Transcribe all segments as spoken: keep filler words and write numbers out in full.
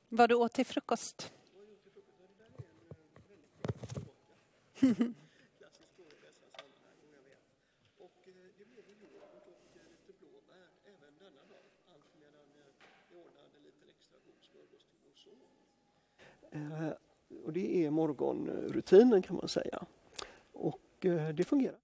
Vad du åt till frukost? Klassiskt då i dessa sammanhang, jag vet. Och det blev yoghurt och lite blåbär även denna dag. Allt medan jag ordnade lite extra god smörgås till vår son. Eh, och det är morgonrutinen kan man säga. Och eh, det fungerar.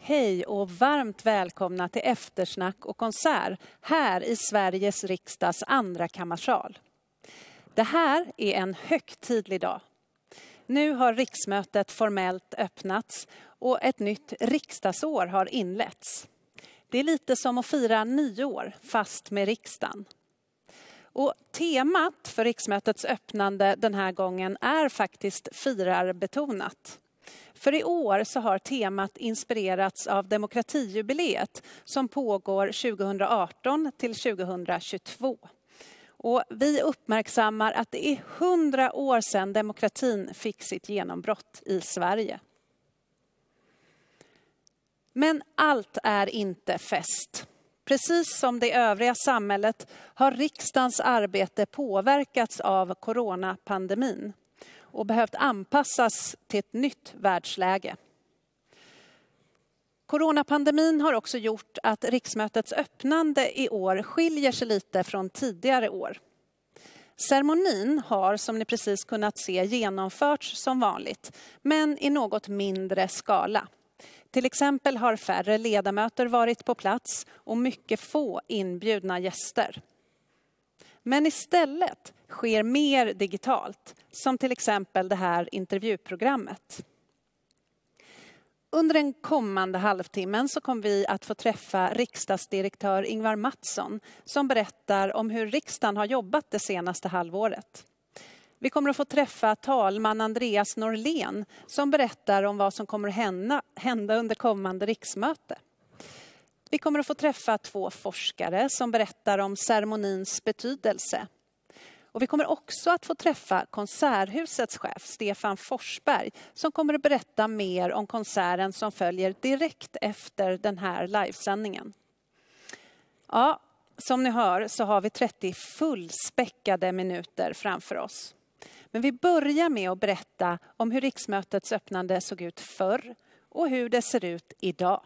Hej och varmt välkomna till eftersnack och konsert här i Sveriges riksdags andra kammarsal. Det här är en högtidlig dag. Nu har riksmötet formellt öppnats och ett nytt riksdagsår har inletts. Det är lite som att fira nyår fast med riksdagen. Och temat för riksmötets öppnande den här gången är faktiskt firarbetonat. För i år så har temat inspirerats av demokratijubileet som pågår tjugohundraarton till tjugohundratjugotvå. Och vi uppmärksammar att det är hundra år sedan demokratin fick sitt genombrott i Sverige. Men allt är inte fest. Precis som det övriga samhället har riksdagens arbete påverkats av coronapandemin och behövt anpassas till ett nytt världsläge. Coronapandemin har också gjort att riksmötets öppnande i år skiljer sig lite från tidigare år. Ceremonin har, som ni precis kunnat se, genomförts som vanligt, men i något mindre skala. Till exempel har färre ledamöter varit på plats och mycket få inbjudna gäster. Men istället sker mer digitalt, som till exempel det här intervjuprogrammet. Under den kommande halvtimmen så kommer vi att få träffa riksdagsdirektör Ingvar Mattsson som berättar om hur riksdagen har jobbat det senaste halvåret. Vi kommer att få träffa talman Andreas Norlén som berättar om vad som kommer att hända, hända under kommande riksmöte. Vi kommer att få träffa två forskare som berättar om ceremonins betydelse. Och vi kommer också att få träffa Konserthusets chef Stefan Forsberg som kommer att berätta mer om konserten som följer direkt efter den här livesändningen. Ja, som ni hör så har vi trettio fullspäckade minuter framför oss. Men vi börjar med att berätta om hur riksmötets öppnande såg ut förr och hur det ser ut idag.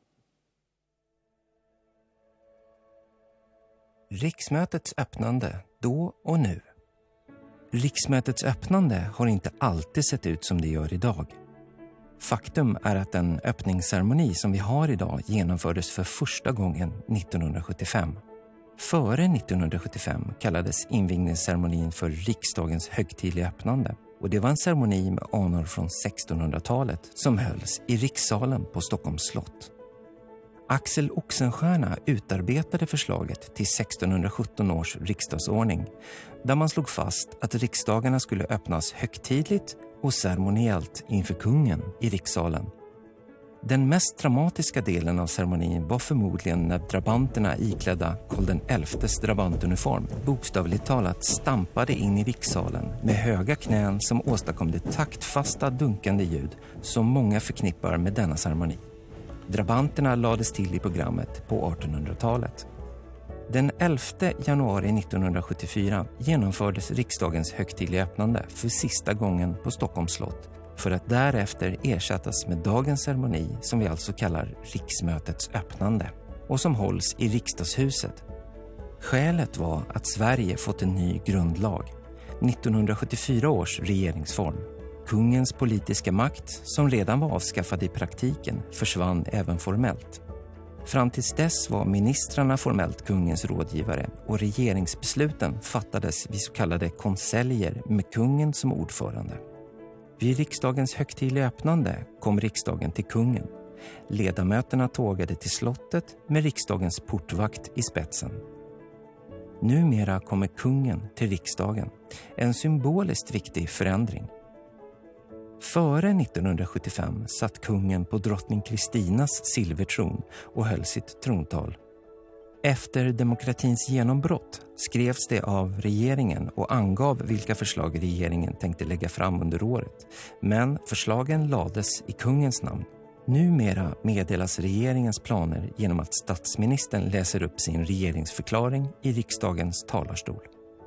Riksmötets öppnande då och nu. Riksmötets öppnande har inte alltid sett ut som det gör idag. Faktum är att den öppningsceremoni som vi har idag genomfördes för första gången nittonhundrasjuttiofem. Före nittonhundrasjuttiofem kallades invigningsceremonin för riksdagens högtidliga öppnande och det var en ceremoni med anor från sextonhundratalet som hölls i rikssalen på Stockholms slott. Axel Oxenstierna utarbetade förslaget till sextonhundrasjutton års riksdagsordning där man slog fast att riksdagarna skulle öppnas högtidligt och ceremoniellt inför kungen i rikssalen. Den mest dramatiska delen av ceremonin var förmodligen när drabanterna iklädda Karl den elftes drabantuniform bokstavligt talat stampade in i rikssalen med höga knän som åstadkom det taktfasta dunkande ljud som många förknippar med denna ceremoni. Drabanterna lades till i programmet på artonhundratalet. Den elfte januari nittonhundrasjuttiofyra genomfördes riksdagens högtidliga öppnande för sista gången på Stockholms slott för att därefter ersättas med dagens ceremoni som vi alltså kallar riksmötets öppnande och som hålls i riksdagshuset. Skälet var att Sverige fått en ny grundlag, nittonhundrasjuttiofyra års regeringsform. Kungens politiska makt, som redan var avskaffad i praktiken, försvann även formellt. Fram tills dess var ministrarna formellt kungens rådgivare och regeringsbesluten fattades vid så kallade konseljer med kungen som ordförande. Vid riksdagens högtidliga öppnande kom riksdagen till kungen. Ledamöterna tågade till slottet med riksdagens portvakt i spetsen. Numera kommer kungen till riksdagen, en symboliskt viktig förändring. Före nittonhundrasjuttiofem satt kungen på drottning Kristinas silvertron och höll sitt trontal. Efter demokratins genombrott skrevs det av regeringen och angav vilka förslag regeringen tänkte lägga fram under året. Men förslagen lades i kungens namn. Numera meddelas regeringens planer genom att statsministern läser upp sin regeringsförklaring i riksdagens talarstol.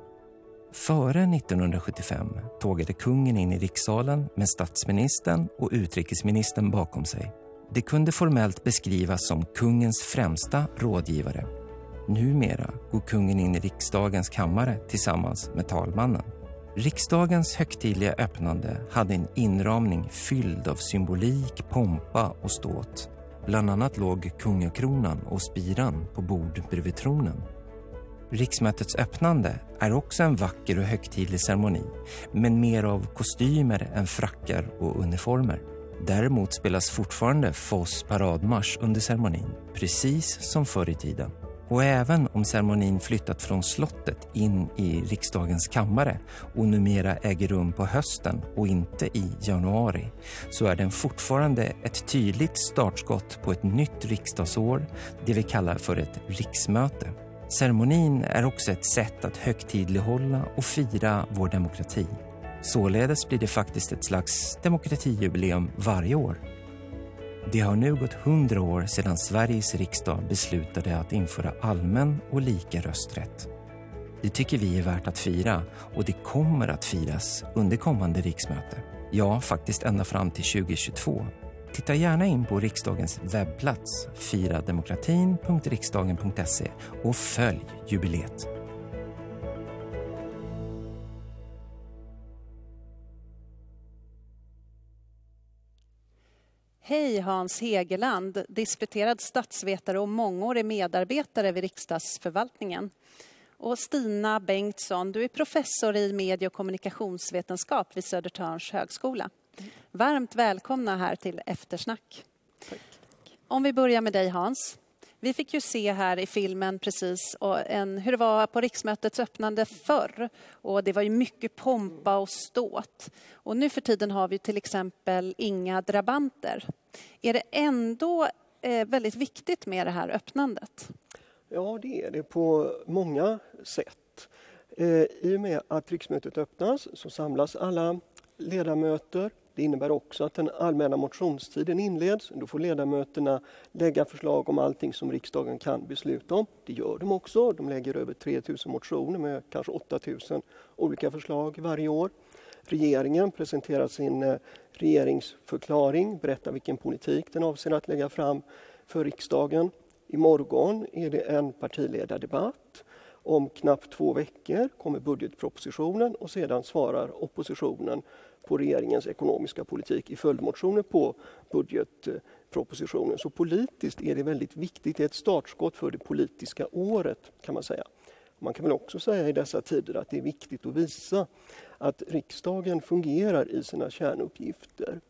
Före nittonhundrasjuttiofem tågade kungen in i rikssalen med statsministern och utrikesministern bakom sig. Det kunde formellt beskrivas som kungens främsta rådgivare. Numera går kungen in i riksdagens kammare tillsammans med talmannen. Riksdagens högtidliga öppnande hade en inramning fylld av symbolik, pompa och ståt. Bland annat låg kungakronan och spiran på bord bredvid tronen. Riksmötets öppnande är också en vacker och högtidlig ceremoni, men mer av kostymer än frackar och uniformer. Däremot spelas fortfarande Foss paradmarsch under ceremonin, precis som förr i tiden. Och även om ceremonin flyttat från slottet in i riksdagens kammare och numera äger rum på hösten och inte i januari, så är den fortfarande ett tydligt startskott på ett nytt riksdagsår, det vi kallar för ett riksmöte. Ceremonin är också ett sätt att högtidlighålla och fira vår demokrati. Således blir det faktiskt ett slags demokratijubileum varje år. Det har nu gått hundra år sedan Sveriges riksdag beslutade att införa allmän och lika rösträtt. Det tycker vi är värt att fira, och det kommer att firas under kommande riksmöte. Ja, faktiskt ända fram till tjugo tjugotvå. Titta gärna in på riksdagens webbplats firademokratin punkt riksdagen punkt se och följ jubileet. Hej Hans Hegeland, disputerad statsvetare och mångårig medarbetare vid riksdagsförvaltningen. Och Stina Bengtsson, du är professor i medie- och kommunikationsvetenskap vid Södertörns högskola. Varmt välkomna här till Eftersnack. Tack. Om vi börjar med dig Hans. Vi fick ju se här i filmen precis och en, hur det var på riksmötets öppnande förr. Och det var ju mycket pompa och ståt. Och nu för tiden har vi till exempel inga drabanter. Är det ändå eh, väldigt viktigt med det här öppnandet? Ja, det är det på många sätt. Eh, I och med att riksmötet öppnas så samlas alla ledamöter. Det innebär också att den allmänna motionstiden inleds. Då får ledamöterna lägga förslag om allting som riksdagen kan besluta om. Det gör de också. De lägger över tre tusen motioner med kanske åtta tusen olika förslag varje år. Regeringen presenterar sin regeringsförklaring, berättar vilken politik den avser att lägga fram för riksdagen. Imorgon är det en partiledardebatt. Om knappt två veckor kommer budgetpropositionen och sedan svarar oppositionen på regeringens ekonomiska politik i följdmotioner på budgetpropositionen. Så politiskt är det väldigt viktigt. Det är ett startskott för det politiska året kan man säga. Man kan väl också säga i dessa tider att det är viktigt att visa att riksdagen fungerar i sina kärnuppgifter.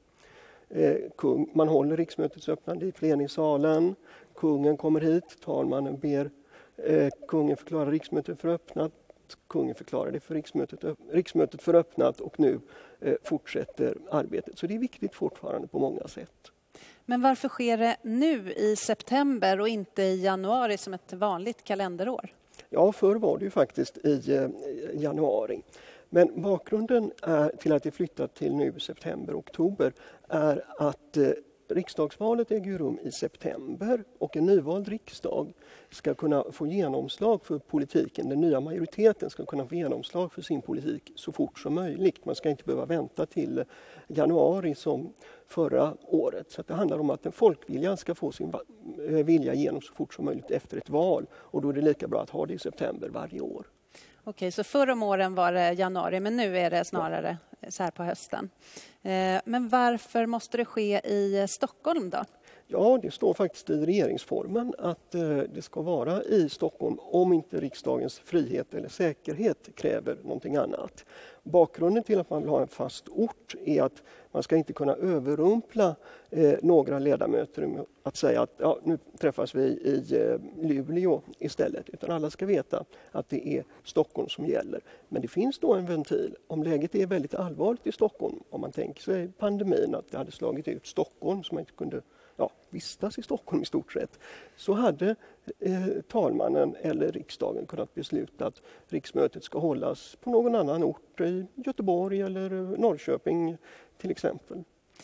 Man håller riksmötets öppnande i plenisalen. Kungen kommer hit, talmannen ber kungen förklara riksmötet för öppnat. Kungen förklarar det för riksmötet, riksmötet för öppnat och nu eh, fortsätter arbetet. Så det är viktigt fortfarande på många sätt. Men varför sker det nu i september och inte i januari som ett vanligt kalenderår? Ja, förr var det ju faktiskt i eh, januari. Men bakgrunden är till att det flyttat till nu september och oktober är att eh, riksdagsvalet äger rum i september och en nyvald riksdag ska kunna få genomslag för politiken. Den nya majoriteten ska kunna få genomslag för sin politik så fort som möjligt. Man ska inte behöva vänta till januari som förra året. Så det handlar om att en folkvilja ska få sin vilja igenom så fort som möjligt efter ett val. Och då är det lika bra att ha det i september varje år. Okej, så förra om åren var det januari, men nu är det snarare så här på hösten. Men varför måste det ske i Stockholm då? Ja, det står faktiskt i regeringsformen att det ska vara i Stockholm om inte riksdagens frihet eller säkerhet kräver någonting annat. Bakgrunden till att man vill ha en fast ort är att man ska inte kunna överrumpla eh, några ledamöter med att säga att ja, nu träffas vi i eh, Luleå istället. Utan alla ska veta att det är Stockholm som gäller. Men det finns då en ventil. Om läget är väldigt allvarligt i Stockholm, om man tänker sig pandemin, att det hade slagit ut Stockholm som man inte kunde ja, vistas i Stockholm i stort sett, så hade eh, talmannen eller riksdagen kunnat besluta att riksmötet ska hållas på någon annan ort i Göteborg eller Norrköping till exempel.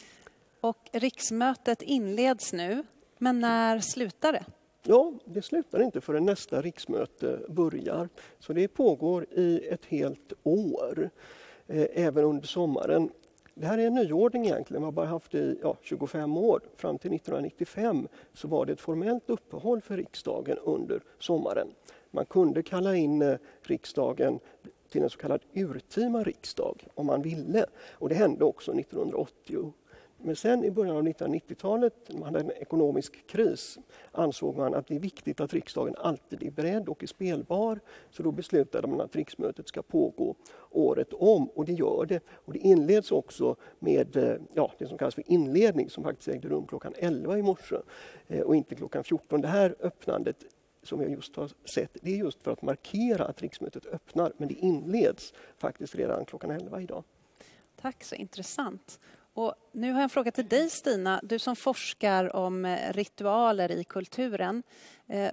Och riksmötet inleds nu, men när slutar det? Ja, det slutar inte förrän nästa riksmöte börjar. Så det pågår i ett helt år, eh, även under sommaren. Det här är en nyordning egentligen, vi har bara haft det i ja, tjugofem år. Fram till nittonhundranittiofem så var det ett formellt uppehåll för riksdagen under sommaren. Man kunde kalla in eh, riksdagen till en så kallad urtima riksdag om man ville. Och det hände också nittonhundraåttio. Men sen i början av nittonhundranittiotalet, när man hade en ekonomisk kris, ansåg man att det är viktigt att riksdagen alltid är beredd och är spelbar. Så då beslutade man att riksmötet ska pågå året om, och det gör det. Och det inleds också med ja, det som kallas för inledning, som faktiskt ägde rum klockan elva i morse och inte klockan fjorton. Det här öppnandet som jag just har sett, det är just för att markera att riksmötet öppnar, men det inleds faktiskt redan klockan elva idag. Tack, så intressant. Och nu har jag en fråga till dig, Stina, du som forskar om ritualer i kulturen. Eh,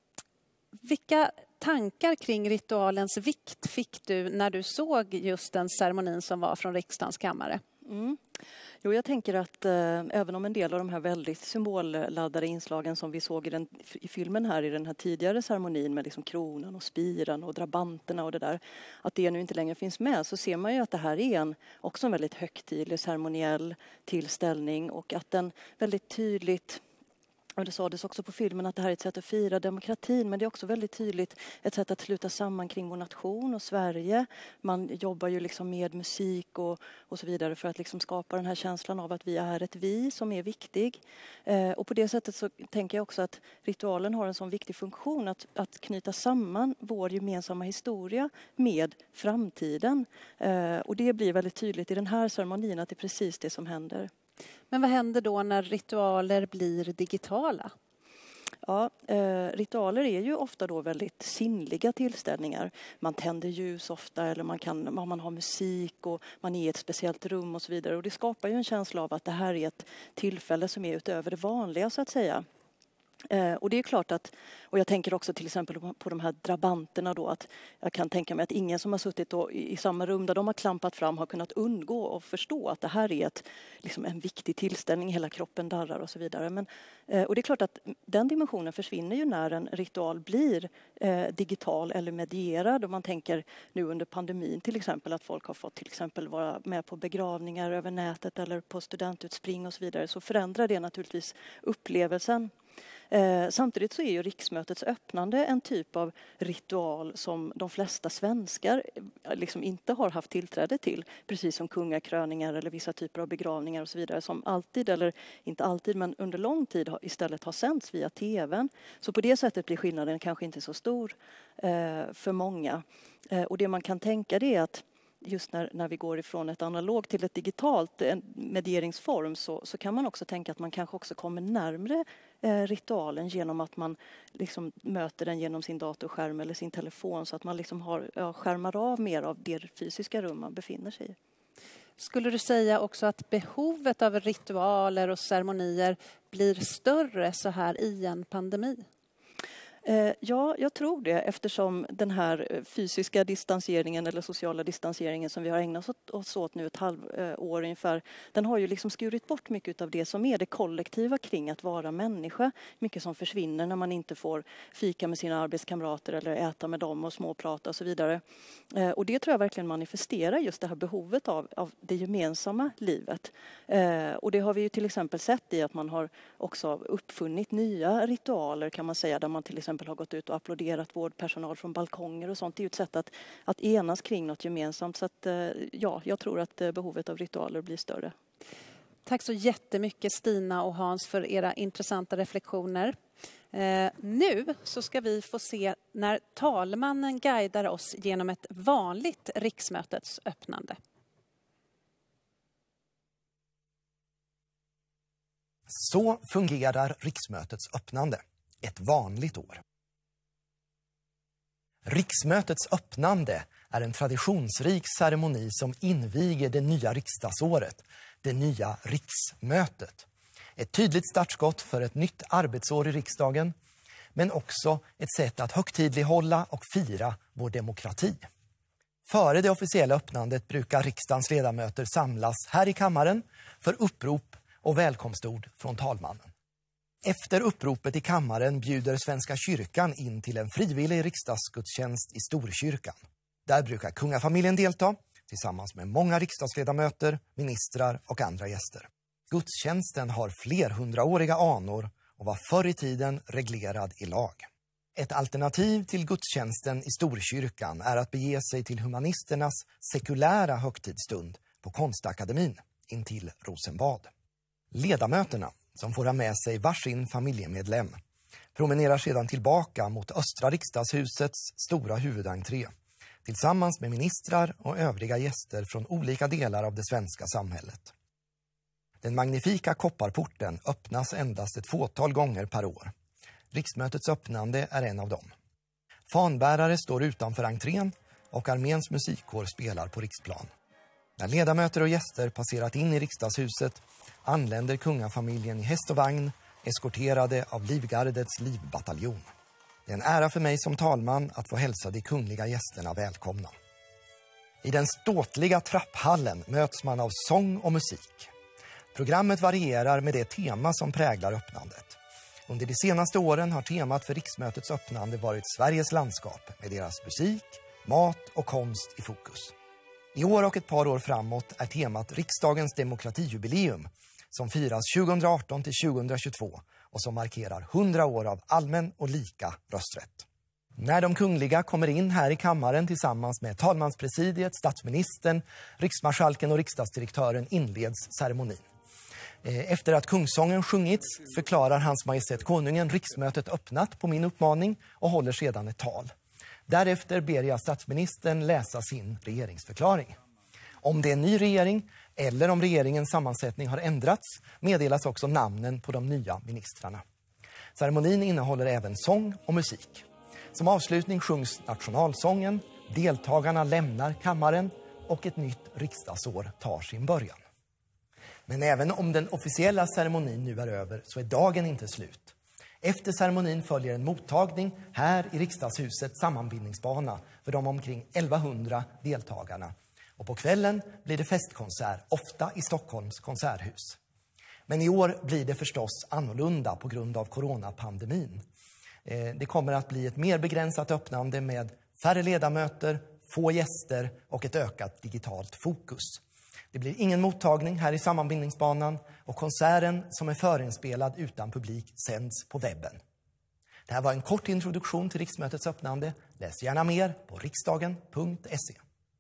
vilka tankar kring ritualens vikt fick du när du såg just den ceremonin som var från riksdagens kammare? Mm. Jo, jag tänker att eh, även om en del av de här väldigt symbolladdade inslagen som vi såg i, den, i filmen här i den här tidigare ceremonin med liksom kronan och spiran och drabanterna och det där, att det nu inte längre finns med, så ser man ju att det här är en, också en väldigt högtidlig ceremoniell tillställning, och att den väldigt tydligt, och det sades också på filmen, att det här är ett sätt att fira demokratin, men det är också väldigt tydligt ett sätt att sluta samman kring vår nation och Sverige. Man jobbar ju liksom med musik och, och så vidare för att liksom skapa den här känslan av att vi är ett vi som är viktig. Eh, och på det sättet så tänker jag också att ritualen har en sån viktig funktion att, att knyta samman vår gemensamma historia med framtiden. Eh, och det blir väldigt tydligt i den här ceremonin att det är precis det som händer. Men vad händer då när ritualer blir digitala? Ja, eh, ritualer är ju ofta då väldigt sinnliga tillställningar. Man tänder ljus ofta, eller man, kan, man har musik och man är i ett speciellt rum och så vidare. Och det skapar ju en känsla av att det här är ett tillfälle som är utöver det vanliga, så att säga. Eh, och det är klart att, och jag tänker också till exempel på, på de här drabanterna då, att jag kan tänka mig att ingen som har suttit då i, i samma rum där de har klampat fram har kunnat undgå och förstå att det här är ett, liksom en viktig tillställning, hela kroppen darrar och så vidare. Men, eh, och det är klart att den dimensionen försvinner ju när en ritual blir eh, digital eller medierad, och man tänker nu under pandemin till exempel att folk har fått till exempel vara med på begravningar över nätet eller på studentutspring och så vidare, så förändrar det naturligtvis upplevelsen. Eh, samtidigt så är ju riksmötets öppnande en typ av ritual som de flesta svenskar liksom inte har haft tillträde till, precis som kungakröningar eller vissa typer av begravningar och så vidare, som alltid, eller inte alltid men under lång tid har, istället har sänts via tvn. Så på det sättet blir skillnaden kanske inte så stor eh, för många. Eh, och det man kan tänka det är att just när, när vi går ifrån ett analogt till ett digitalt en medieringsform, så, så kan man också tänka att man kanske också kommer närmare eh, ritualen genom att man liksom möter den genom sin datorskärm eller sin telefon, så att man liksom har, ja, skärmar av mer av det fysiska rum man befinner sig i. Skulle du säga också att behovet av ritualer och ceremonier blir större så här i en pandemi? Ja, jag tror det, eftersom den här fysiska distanseringen eller sociala distanseringen som vi har ägnat oss åt nu ett halvår ungefär, den har ju liksom skurit bort mycket av det som är det kollektiva kring att vara människa. Mycket som försvinner när man inte får fika med sina arbetskamrater eller äta med dem och småprata och så vidare. Och det tror jag verkligen manifesterar just det här behovet av, av det gemensamma livet. Och det har vi ju till exempel sett i att man har också uppfunnit nya ritualer, kan man säga, där man till exempel har gått ut och applåderat vårdpersonal från balkonger och sånt. Det är ju ett sätt att, att enas kring något gemensamt. Så att, ja, jag tror att behovet av ritualer blir större. Tack så jättemycket Stina och Hans för era intressanta reflektioner. Eh, nu så ska vi få se när talmannen guidar oss genom ett vanligt riksmötets öppnande. Så fungerar riksmötets öppnande. Ett vanligt år. Riksmötets öppnande är en traditionsrik ceremoni som inviger det nya riksdagsåret, det nya riksmötet. Ett tydligt startskott för ett nytt arbetsår i riksdagen, men också ett sätt att högtidlighålla och fira vår demokrati. Före det officiella öppnandet brukar riksdagens ledamöter samlas här i kammaren för upprop och välkomstord från talmannen. Efter uppropet i kammaren bjuder Svenska kyrkan in till en frivillig riksdagsgudstjänst i Storkyrkan. Där brukar kungafamiljen delta tillsammans med många riksdagsledamöter, ministrar och andra gäster. Gudstjänsten har flerhundraåriga anor och var förr i tiden reglerad i lag. Ett alternativ till gudstjänsten i Storkyrkan är att bege sig till humanisternas sekulära högtidsstund på Konstakademin intill Rosenbad. Ledamöterna, som får ha med sig varsin familjemedlem, promenerar sedan tillbaka mot östra riksdagshusets stora huvudentré tillsammans med ministrar och övriga gäster från olika delar av det svenska samhället. Den magnifika kopparporten öppnas endast ett fåtal gånger per år. Riksmötets öppnande är en av dem. Fanbärare står utanför entrén och arméns musikkår spelar på Riksplan. När ledamöter och gäster passerat in i riksdagshuset anländer kungafamiljen i häst och vagn, eskorterade av Livgardets livbataljon. Det är en ära för mig som talman att få hälsa de kungliga gästerna välkomna. I den ståtliga trapphallen möts man av sång och musik. Programmet varierar med det tema som präglar öppnandet. Under de senaste åren har temat för riksmötets öppnande varit Sveriges landskap med deras musik, mat och konst i fokus. I år och ett par år framåt är temat riksdagens demokratijubileum som firas tjugoarton till tjugohundratjugotvå och som markerar hundra år av allmän och lika rösträtt. När de kungliga kommer in här i kammaren tillsammans med talmanspresidiet, statsministern, riksmarskalken och riksdagsdirektören inleds ceremonin. Efter att kungssången sjungits förklarar hans majestät konungen riksmötet öppnat på min uppmaning och håller sedan ett tal. Därefter ber jag statsministern läsa sin regeringsförklaring. Om det är en ny regering eller om regeringens sammansättning har ändrats meddelas också namnen på de nya ministrarna. Ceremonin innehåller även sång och musik. Som avslutning sjungs nationalsången, deltagarna lämnar kammaren och ett nytt riksdagsår tar sin början. Men även om den officiella ceremonin nu är över så är dagen inte slut. Efter ceremonin följer en mottagning här i riksdagshusets sammanbindningsbana för de omkring elvahundra deltagarna. Och på kvällen blir det festkonsert, ofta i Stockholms konserthus. Men i år blir det förstås annorlunda på grund av coronapandemin. Det kommer att bli ett mer begränsat öppnande med färre ledamöter, få gäster och ett ökat digitalt fokus. Det blir ingen mottagning här i sammanbindningsbanan och konserten som är förinspelad utan publik sänds på webben. Det här var en kort introduktion till riksmötets öppnande. Läs gärna mer på riksdagen punkt se.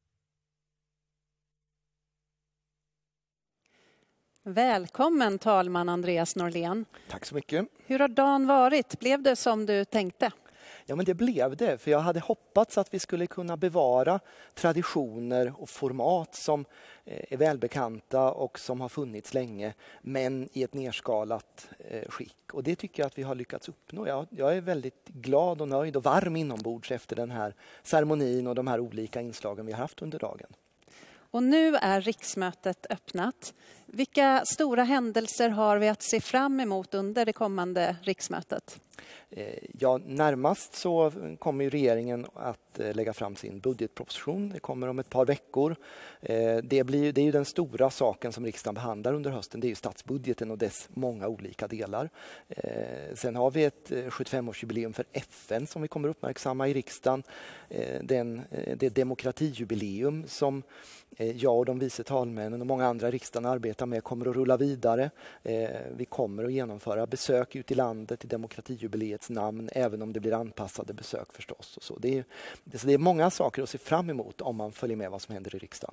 Välkommen talman Andreas Norlén. Tack så mycket. Hur har dagen varit? Blev det som du tänkte? Ja, men det blev det, för jag hade hoppats att vi skulle kunna bevara traditioner och format som är välbekanta och som har funnits länge, men i ett nerskalat skick. Och det tycker jag att vi har lyckats uppnå. Jag, jag är väldigt glad och nöjd och varm inombords efter den här ceremonin och de här olika inslagen vi har haft under dagen. Och nu är riksmötet öppnat. Vilka stora händelser har vi att se fram emot under det kommande riksmötet? Ja, närmast så kommer ju regeringen att lägga fram sin budgetproposition. Det kommer om ett par veckor. Det, blir, det är ju den stora saken som riksdagen behandlar under hösten. Det är ju statsbudgeten och dess många olika delar. Sen har vi ett sjuttiofemårsjubileum för F N som vi kommer uppmärksamma i riksdagen. Den, det demokratijubileum som jag och de vice talmännen och många andra i riksdagen arbetar med kommer att rulla vidare. Vi kommer att genomföra besök ut i landet i demokratijubileets namn, även om det blir anpassade besök förstås. Och så. Det är, det, det är många saker att se fram emot om man följer med vad som händer i riksdagen.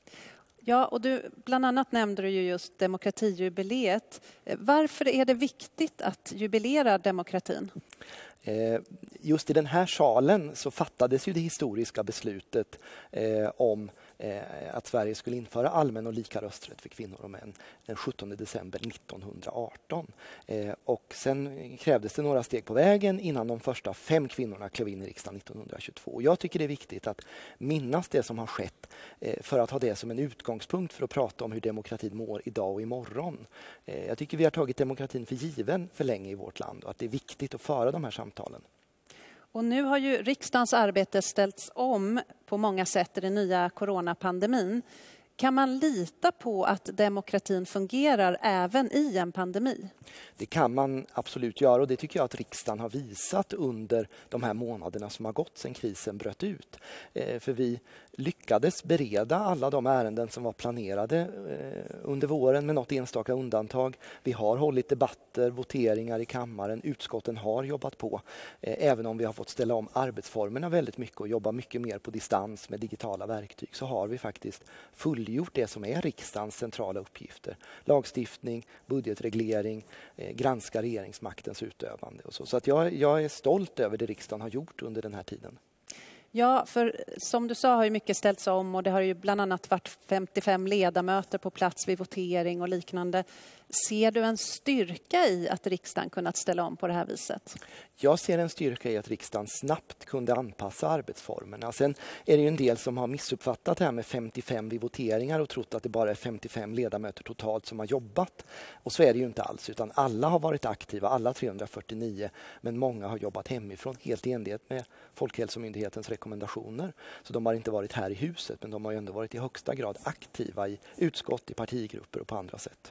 Ja, och du, bland annat nämnde du ju just demokratijubileet. Varför är det viktigt att jubilera demokratin? Just i den här salen så fattades ju det historiska beslutet eh, om eh, att Sverige skulle införa allmän och lika rösträtt för kvinnor och män den sjuttonde december nittonhundraarton. Eh, och sen krävdes det några steg på vägen innan de första fem kvinnorna klev in i riksdagen nittonhundratjugotvå. Och jag tycker det är viktigt att minnas det som har skett eh, för att ha det som en utgångspunkt för att prata om hur demokratin mår idag och imorgon. Eh, jag tycker vi har tagit demokratin för given för länge i vårt land och att det är viktigt att föra de här samtalen. Och nu har ju riksdagens arbete ställts om på många sätt i den nya coronapandemin. Kan man lita på att demokratin fungerar även i en pandemi? Det kan man absolut göra och det tycker jag att riksdagen har visat under de här månaderna som har gått sedan krisen bröt ut. Eh, för vi lyckades bereda alla de ärenden som var planerade eh, under våren med något enstaka undantag. Vi har hållit debatter, voteringar i kammaren, utskotten har jobbat på. Eh, även om vi har fått ställa om arbetsformerna väldigt mycket och jobba mycket mer på distans med digitala verktyg, så har vi faktiskt fullgjort det som är riksdagens centrala uppgifter. Lagstiftning, budgetreglering, eh, granska regeringsmaktens utövande och så. Så att jag, jag är stolt över det riksdagen har gjort under den här tiden. Ja, för som du sa har ju mycket ställts om och det har ju bland annat varit femtiofem ledamöter på plats vid votering och liknande. Ser du en styrka i att riksdagen kunnat ställa om på det här viset? Jag ser en styrka i att riksdagen snabbt kunde anpassa arbetsformerna. Sen är det ju en del som har missuppfattat det här med femtiofem vid voteringar och trott att det bara är femtiofem ledamöter totalt som har jobbat. Och så är det ju inte alls, utan alla har varit aktiva, alla trehundrafyrtionio, men många har jobbat hemifrån helt i enlighet med Folkhälsomyndighetens rekommendationer. Så de har inte varit här i huset, men de har ju ändå varit i högsta grad aktiva i utskott, i partigrupper och på andra sätt.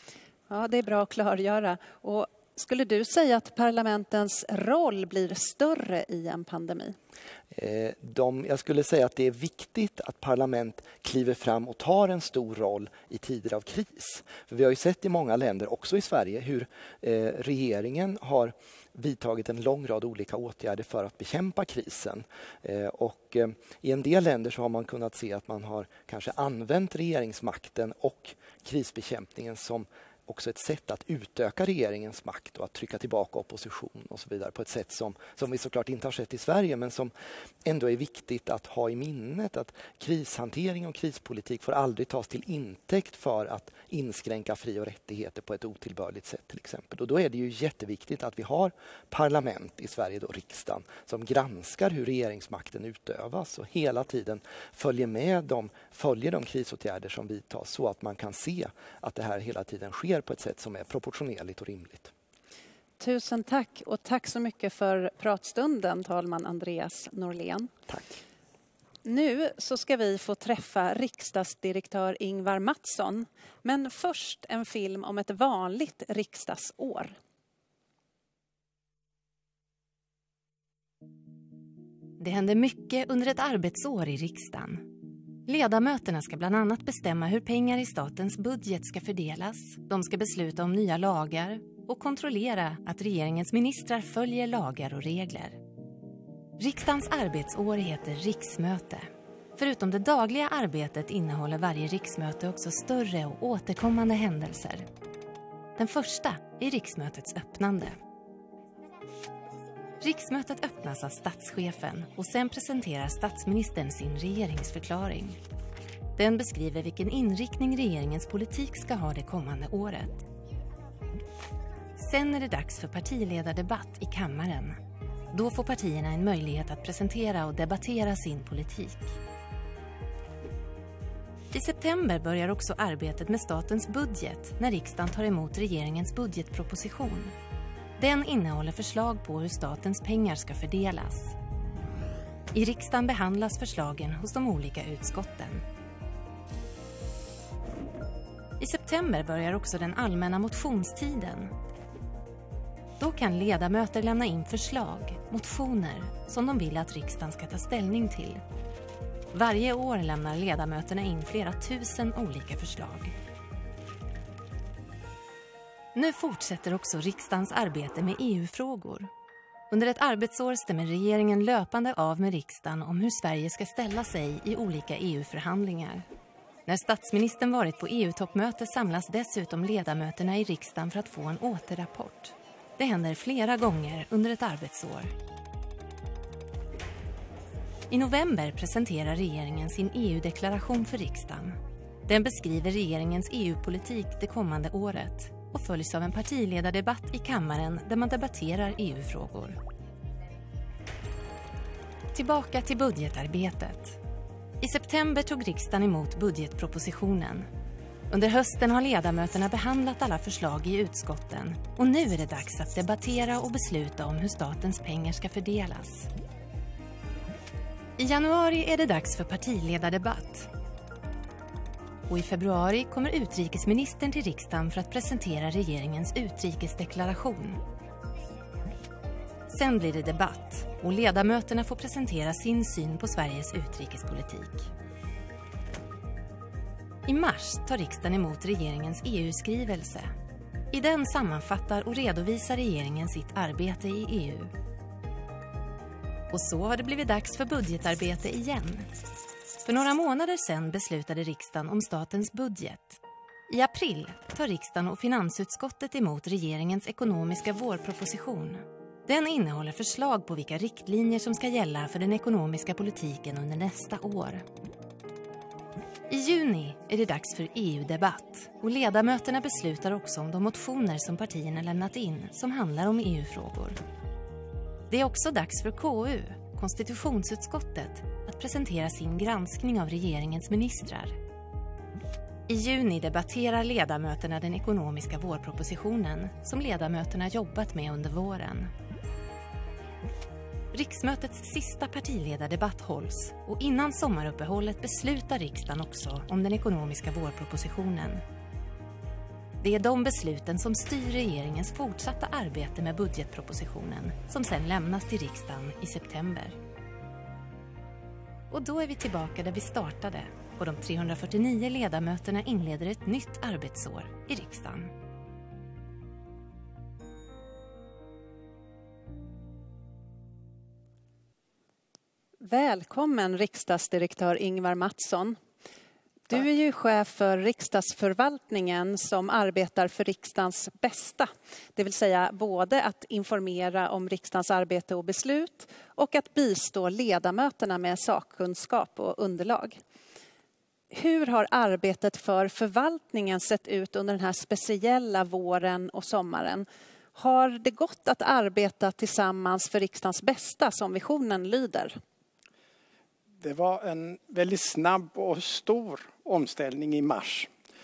Ja, det är bra att klargöra. Och skulle du säga att parlamentens roll blir större i en pandemi? Eh, de, jag skulle säga att det är viktigt att parlament kliver fram och tar en stor roll i tider av kris. För vi har ju sett i många länder, också i Sverige, hur eh, regeringen har vidtagit en lång rad olika åtgärder för att bekämpa krisen. Eh, och eh, i en del länder så har man kunnat se att man har kanske använt regeringsmakten och krisbekämpningen som också ett sätt att utöka regeringens makt och att trycka tillbaka opposition och så vidare på ett sätt som, som vi såklart inte har sett i Sverige, men som ändå är viktigt att ha i minnet, att krishantering och krispolitik får aldrig tas till intäkt för att inskränka fri- och rättigheter på ett otillbörligt sätt till exempel. Och då är det ju jätteviktigt att vi har parlament i Sverige, då riksdagen, som granskar hur regeringsmakten utövas och hela tiden följer med dem, följer de krisåtgärder som vidtas så att man kan se att det här hela tiden sker på ett sätt som är proportionerligt och rimligt. Tusen tack och tack så mycket för pratstunden, talman Andreas Norlén. Tack. Nu så ska vi få träffa riksdagsdirektör Ingvar Mattsson. Men först en film om ett vanligt riksdagsår. Det händer mycket under ett arbetsår i riksdagen. Ledamöterna ska bland annat bestämma hur pengar i statens budget ska fördelas. De ska besluta om nya lagar och kontrollera att regeringens ministrar följer lagar och regler. Riksdagens arbetsår heter riksmöte. Förutom det dagliga arbetet innehåller varje riksmöte också större och återkommande händelser. Den första är riksmötets öppnande. Riksmötet öppnas av statschefen och sen presenterar statsministern sin regeringsförklaring. Den beskriver vilken inriktning regeringens politik ska ha det kommande året. Sen är det dags för partiledardebatt i kammaren. Då får partierna en möjlighet att presentera och debattera sin politik. I september börjar också arbetet med statens budget när riksdagen tar emot regeringens budgetproposition. Den innehåller förslag på hur statens pengar ska fördelas. I riksdagen behandlas förslagen hos de olika utskotten. I september börjar också den allmänna motionstiden. Då kan ledamöter lämna in förslag, motioner, som de vill att riksdagen ska ta ställning till. Varje år lämnar ledamöterna in flera tusen olika förslag. Nu fortsätter också riksdagens arbete med E U-frågor. Under ett arbetsår stämmer regeringen löpande av med riksdagen om hur Sverige ska ställa sig i olika E U-förhandlingar. När statsministern varit på E U-toppmöte samlas dessutom ledamöterna i riksdagen för att få en återrapport. Det händer flera gånger under ett arbetsår. I november presenterar regeringen sin E U-deklaration för riksdagen. Den beskriver regeringens E U-politik det kommande året och följs av en partiledardebatt i kammaren där man debatterar E U-frågor. Tillbaka till budgetarbetet. I september tog riksdagen emot budgetpropositionen. Under hösten har ledamöterna behandlat alla förslag i utskotten och nu är det dags att debattera och besluta om hur statens pengar ska fördelas. I januari är det dags för partiledardebatt. Och i februari kommer utrikesministern till riksdagen för att presentera regeringens utrikesdeklaration. Sen blir det debatt. och ledamöterna får presentera sin syn på Sveriges utrikespolitik. I mars tar riksdagen emot regeringens E U-skrivelse. I den sammanfattar och redovisar regeringen sitt arbete i E U. Och så har det blivit dags för budgetarbete igen. För några månader sedan beslutade riksdagen om statens budget. I april tar riksdagen och finansutskottet emot regeringens ekonomiska vårproposition. Den innehåller förslag på vilka riktlinjer som ska gälla för den ekonomiska politiken under nästa år. I juni är det dags för E U-debatt och ledamöterna beslutar också om de motioner som partierna lämnat in som handlar om E U-frågor. Det är också dags för K U, konstitutionsutskottet, att presentera sin granskning av regeringens ministrar. I juni debatterar ledamöterna den ekonomiska vårpropositionen som ledamöterna jobbat med under våren. Riksmötets sista partiledardebatt hålls och innan sommaruppehållet beslutar riksdagen också om den ekonomiska vårpropositionen. Det är de besluten som styr regeringens fortsatta arbete med budgetpropositionen som sedan lämnas till riksdagen i september. Och då är vi tillbaka där vi startade och de trehundrafyrtionio ledamöterna inleder ett nytt arbetsår i riksdagen. Välkommen riksdagsdirektör Ingvar Mattsson. Du är ju chef för riksdagsförvaltningen som arbetar för riksdagens bästa. Det vill säga både att informera om riksdagens arbete och beslut och att bistå ledamöterna med sakkunskap och underlag. Hur har arbetet för förvaltningen sett ut under den här speciella våren och sommaren? Har det gått att arbeta tillsammans för riksdagens bästa som visionen lyder? Det var en väldigt snabb och stor omställning i mars.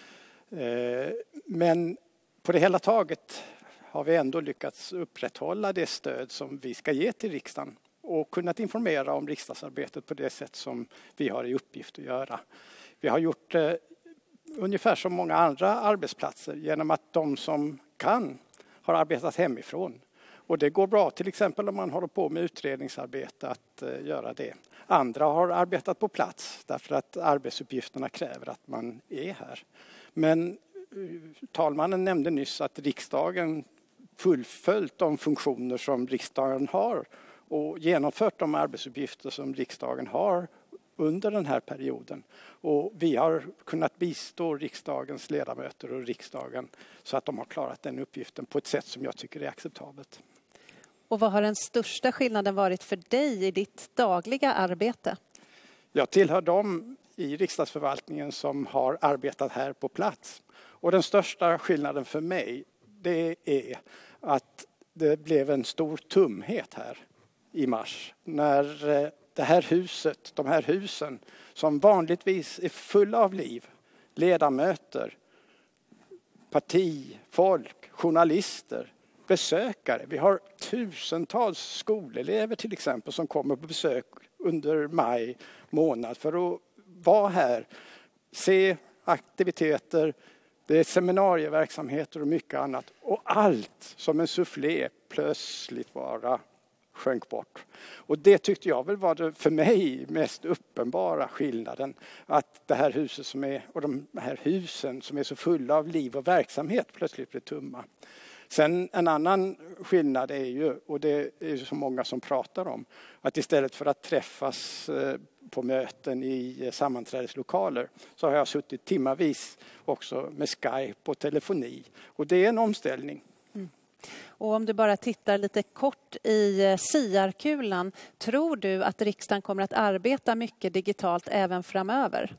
Men på det hela taget har vi ändå lyckats upprätthålla det stöd som vi ska ge till riksdagen och kunnat informera om riksdagsarbetet på det sätt som vi har i uppgift att göra. Vi har gjort det ungefär som många andra arbetsplatser genom att de som kan har arbetat hemifrån. Och det går bra till exempel om man håller på med utredningsarbete att göra det. Andra har arbetat på plats därför att arbetsuppgifterna kräver att man är här. Men talmannen nämnde nyss att riksdagen fullföljt de funktioner som riksdagen har och genomfört de arbetsuppgifter som riksdagen har under den här perioden. Och vi har kunnat bistå riksdagens ledamöter och riksdagen så att de har klarat den uppgiften på ett sätt som jag tycker är acceptabelt. Och vad har den största skillnaden varit för dig i ditt dagliga arbete? Jag tillhör dem i riksdagsförvaltningen som har arbetat här på plats. Och den största skillnaden för mig, det är att det blev en stor tumhet här i mars. När det här huset, de här husen som vanligtvis är fulla av liv, ledamöter, parti, folk, journalister, besökare. Vi har tusentals skolelever till exempel som kommer på besök under maj månad för att vara här, se aktiviteter, det är seminarieverksamheter och mycket annat. Och allt som en soufflé plötsligt bara sjönk bort. Och det tyckte jag väl var det för mig mest uppenbara skillnaden. Att det här huset som är, och de här husen som är så fulla av liv och verksamhet plötsligt blir tomma. Sen en annan skillnad är ju, och det är ju så många som pratar om, att istället för att träffas på möten i sammanträdeslokaler så har jag suttit timmavis också med Skype och telefoni. Och det är en omställning. Mm. Och om du bara tittar lite kort i siarkulan, tror du att riksdagen kommer att arbeta mycket digitalt även framöver?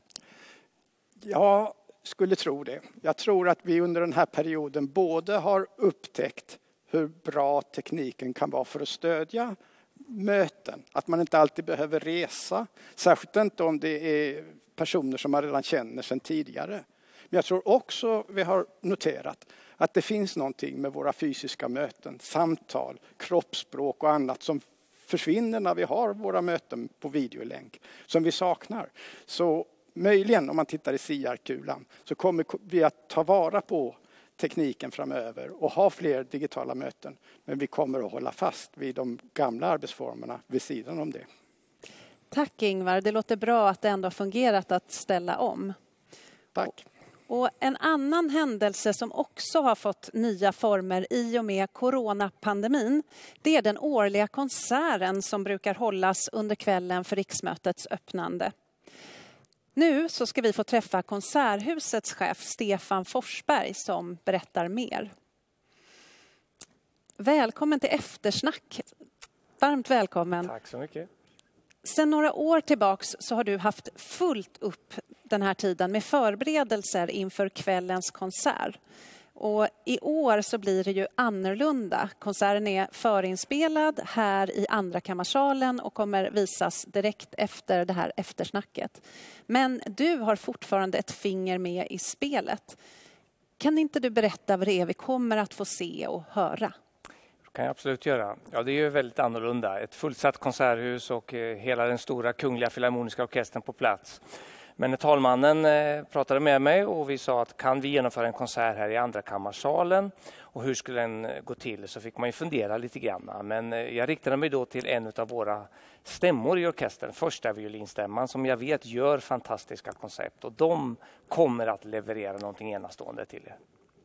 Ja, skulle tro det. Jag tror att vi under den här perioden både har upptäckt hur bra tekniken kan vara för att stödja möten. Att man inte alltid behöver resa. Särskilt inte om det är personer som man redan känner sedan tidigare. Men jag tror också vi har noterat att det finns någonting med våra fysiska möten, samtal, kroppsspråk och annat som försvinner när vi har våra möten på videolänk som vi saknar. Så möjligen om man tittar i siarkulan så kommer vi att ta vara på tekniken framöver och ha fler digitala möten. Men vi kommer att hålla fast vid de gamla arbetsformerna vid sidan om det. Tack Ingvar, det låter bra att det ändå har fungerat att ställa om. Tack. Och en annan händelse som också har fått nya former i och med coronapandemin, det är den årliga konserten som brukar hållas under kvällen för riksmötets öppnande. Nu så ska vi få träffa Konserthusets chef Stefan Forsberg som berättar mer. Välkommen till Eftersnack. Varmt välkommen. Tack så mycket. Sedan några år tillbaks så har du haft fullt upp den här tiden med förberedelser inför kvällens konsert. Och i år så blir det ju annorlunda. Konserten är förinspelad här i Andrakammarsalen och kommer visas direkt efter det här eftersnacket. Men du har fortfarande ett finger med i spelet. Kan inte du berätta vad det är vi kommer att få se och höra? Det kan jag absolut göra. Ja, det är ju väldigt annorlunda. Ett fullsatt konserthus och hela den stora Kungliga Filharmoniska orkestern på plats. Men talmannen eh, pratade med mig och vi sa att kan vi genomföra en konsert här i Andrakammarsalen och hur skulle den gå till, så fick man ju fundera lite grann. Men eh, jag riktade mig då till en av våra stämmor i orkestern, första violinstämman, som jag vet gör fantastiska koncept och de kommer att leverera någonting enastående till er.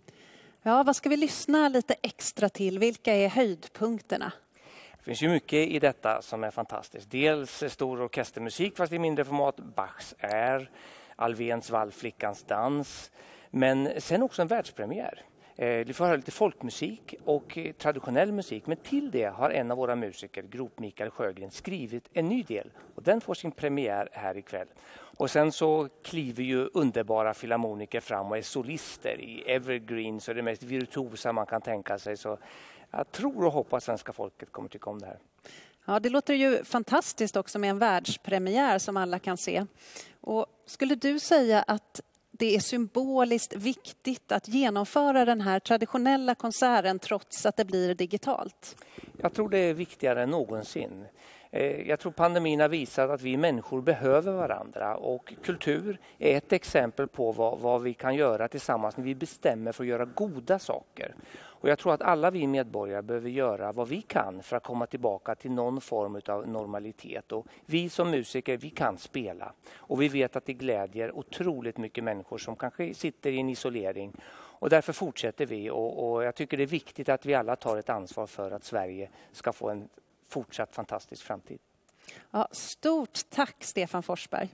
Ja, vad ska vi lyssna lite extra till? Vilka är höjdpunkterna? Det finns ju mycket i detta som är fantastiskt. Dels stor orkestermusik fast i mindre format, Bachs Är, Alvéns Vallflickans dans. Men sen också en världspremiär. Vi får höra lite folkmusik och traditionell musik. Men till det har en av våra musiker, Grop Mikael Sjögren, skrivit en ny del. Och den får sin premiär här ikväll. Och sen så kliver ju underbara filharmoniker fram och är solister i evergreens och det mest virtuosa man kan tänka sig. Så jag tror och hoppas att svenska folket kommer tycka om det här. Ja, det låter ju fantastiskt också med en världspremiär som alla kan se. Och skulle du säga att det är symboliskt viktigt att genomföra den här traditionella konserten trots att det blir digitalt? Jag tror det är viktigare än någonsin. Jag tror pandemin har visat att vi människor behöver varandra och kultur är ett exempel på vad, vad vi kan göra tillsammans när vi bestämmer för att göra goda saker. Och jag tror att alla vi medborgare behöver göra vad vi kan för att komma tillbaka till någon form av normalitet. Och vi som musiker, vi kan spela. Och vi vet att det glädjer otroligt mycket människor som kanske sitter i en isolering. Och därför fortsätter vi och, och jag tycker det är viktigt att vi alla tar ett ansvar för att Sverige ska få en fortsatt fantastisk framtid. Ja, stort tack Stefan Forsberg.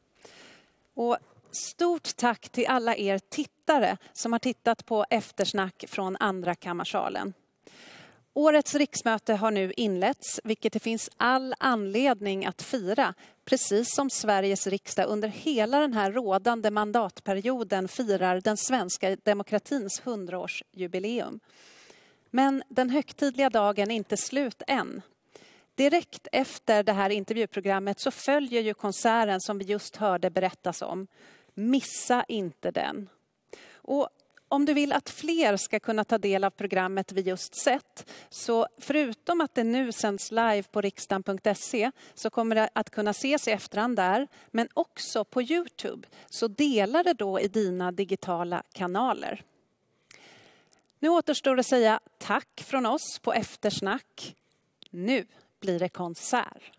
Och stort tack till alla er tittare som har tittat på Eftersnack från Andrakammarsalen. Årets riksmöte har nu inletts, vilket det finns all anledning att fira. Precis som Sveriges riksdag under hela den här rådande mandatperioden firar den svenska demokratins hundraårsjubileum. Men den högtidliga dagen är inte slut än. Direkt efter det här intervjuprogrammet så följer ju konserten som vi just hörde berättas om. Missa inte den. Och om du vill att fler ska kunna ta del av programmet vi just sett, så förutom att det nu sänds live på riksdagen punkt se så kommer det att kunna ses i efterhand där, men också på YouTube. Så dela det då i dina digitala kanaler. Nu återstår att säga tack från oss på Eftersnack. Nu blir det konsert.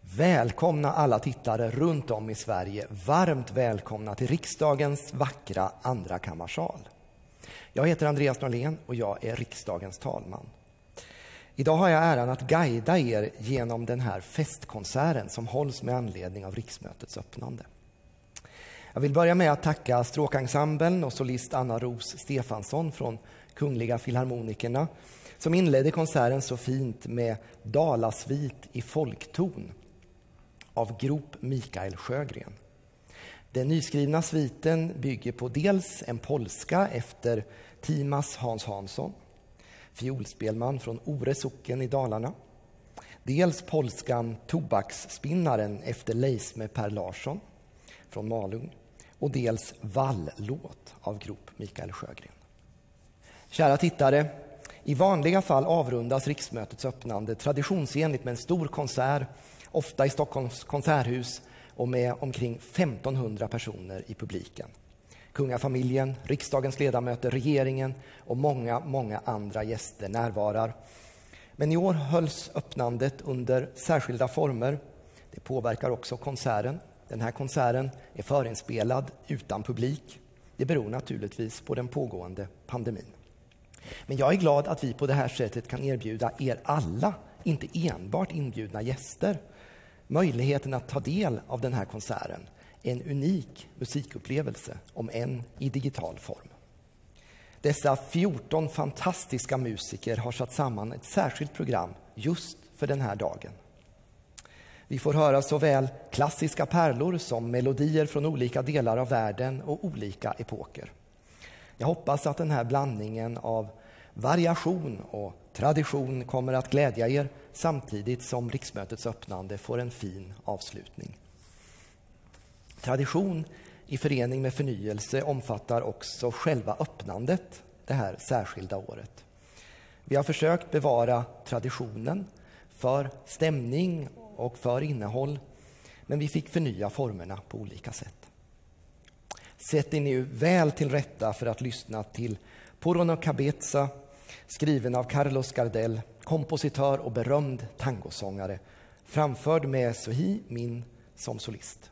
Välkomna alla tittare runt om i Sverige. Varmt välkomna till riksdagens vackra andrakammarsal. Jag heter Andreas Norlén och jag är riksdagens talman. Idag har jag äran att guida er genom den här festkonserten som hålls med anledning av riksmötets öppnande. Jag vill börja med att tacka stråkensemblen och solist Anna Ros Stefansson från Kungliga Filharmonikerna som inledde konserten så fint med Dalasvit i folkton av Grop Mikael Sjögren. Den nyskrivna sviten bygger på dels en polska efter Timas Hans Hansson, fiolspelman från Ore socken i Dalarna, dels polskan Tobaksspinnaren efter Leisme Per Larsson från Malung och dels Vall-låt av Grop Mikael Sjögren. Kära tittare, i vanliga fall avrundas riksmötets öppnande traditionsenligt med en stor konsert, ofta i Stockholms konserthus och med omkring femtonhundra personer i publiken. Kungafamiljen, riksdagens ledamöter, regeringen och många, många andra gäster närvarar. Men i år hölls öppnandet under särskilda former. Det påverkar också konserten. Den här konserten är förinspelad utan publik. Det beror naturligtvis på den pågående pandemin. Men jag är glad att vi på det här sättet kan erbjuda er alla, inte enbart inbjudna gäster, möjligheten att ta del av den här konserten. En unik musikupplevelse, om än i digital form. Dessa fjorton fantastiska musiker har satt samman ett särskilt program just för den här dagen. Vi får höra såväl klassiska pärlor som melodier från olika delar av världen och olika epoker. Jag hoppas att den här blandningen av variation och tradition kommer att glädja er samtidigt som riksmötets öppnande får en fin avslutning. Tradition i förening med förnyelse omfattar också själva öppnandet det här särskilda året. Vi har försökt bevara traditionen för stämning och för innehåll, men vi fick förnya formerna på olika sätt. Sätt er nu väl till rätta för att lyssna till Porono Cabeza, skriven av Carlos Gardel, kompositör och berömd tangosångare, framförd med Suhi Min som solist.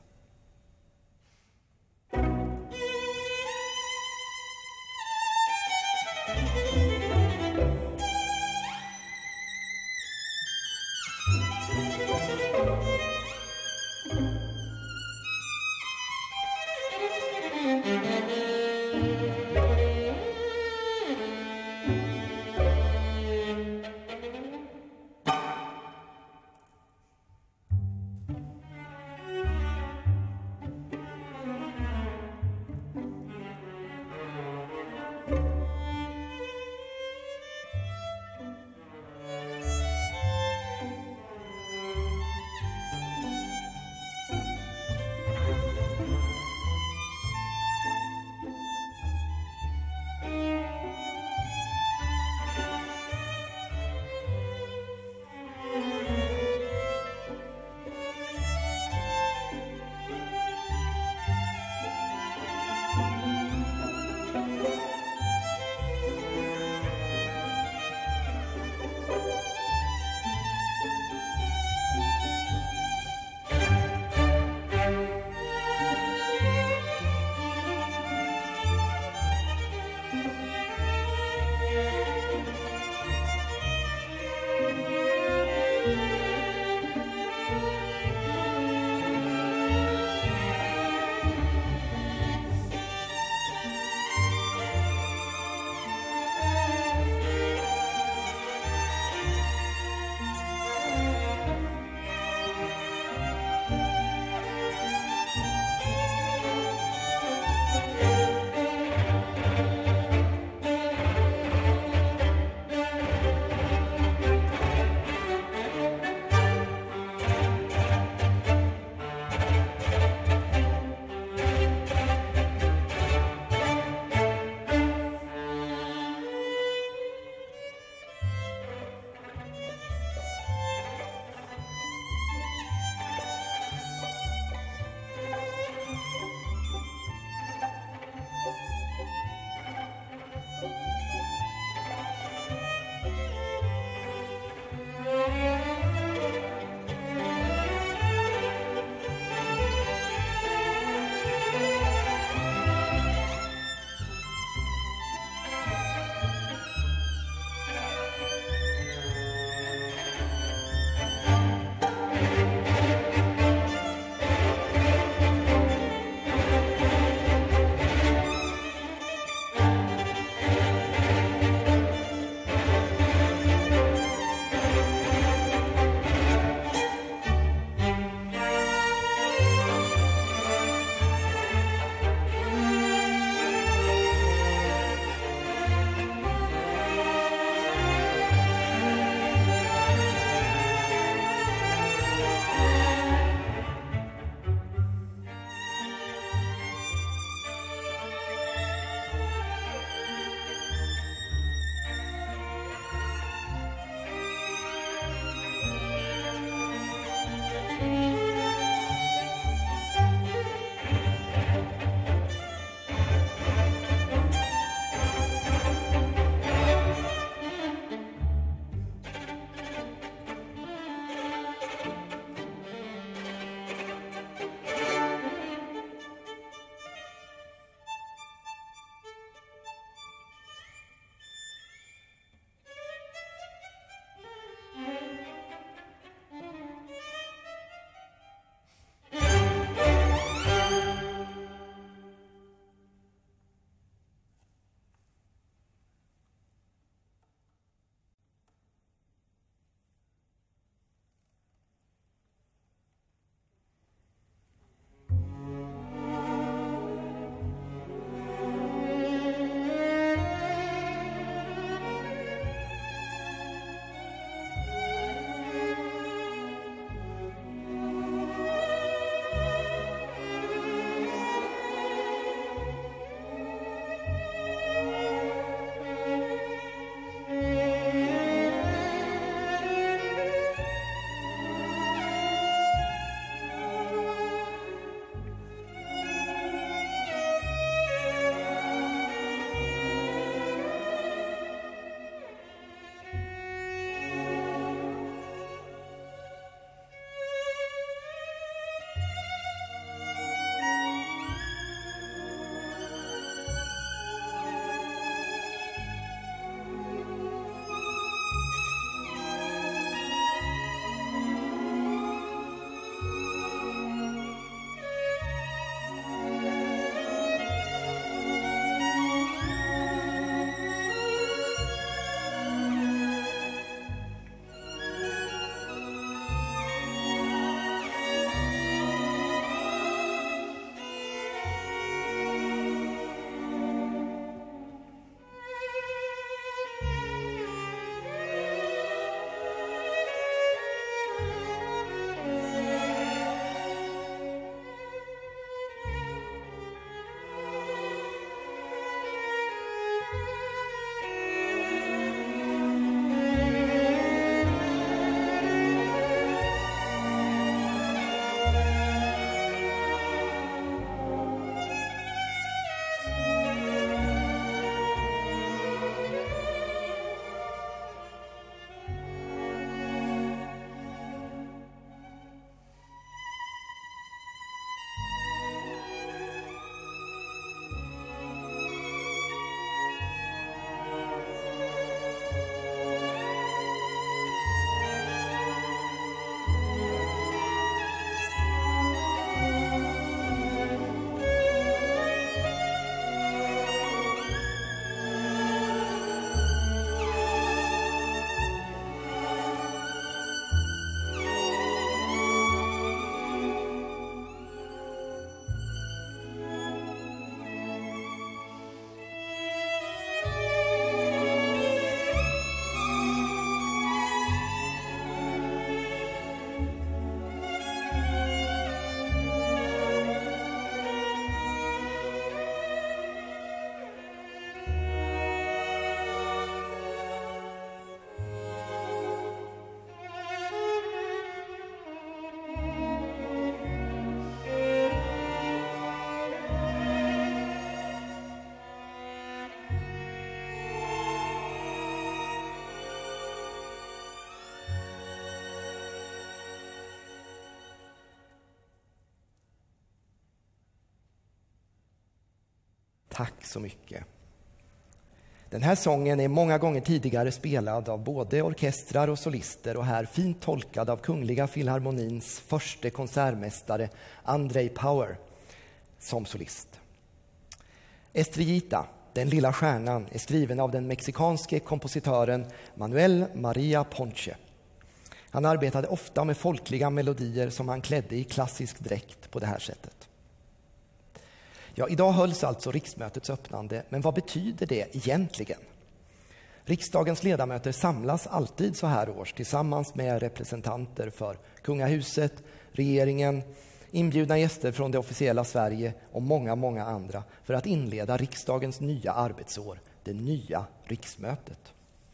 tack så mycket. Den här sången är många gånger tidigare spelad av både orkestrar och solister och här fint tolkad av Kungliga Filharmonins förste konsertmästare Andrei Power som solist. Estrellita, den lilla stjärnan, är skriven av den mexikanske kompositören Manuel Maria Ponce. Han arbetade ofta med folkliga melodier som han klädde i klassisk dräkt på det här sättet. Ja, idag hölls alltså riksmötets öppnande, men vad betyder det egentligen? Riksdagens ledamöter samlas alltid så här års tillsammans med representanter för kungahuset, regeringen, inbjudna gäster från det officiella Sverige och många, många andra för att inleda riksdagens nya arbetsår, det nya riksmötet.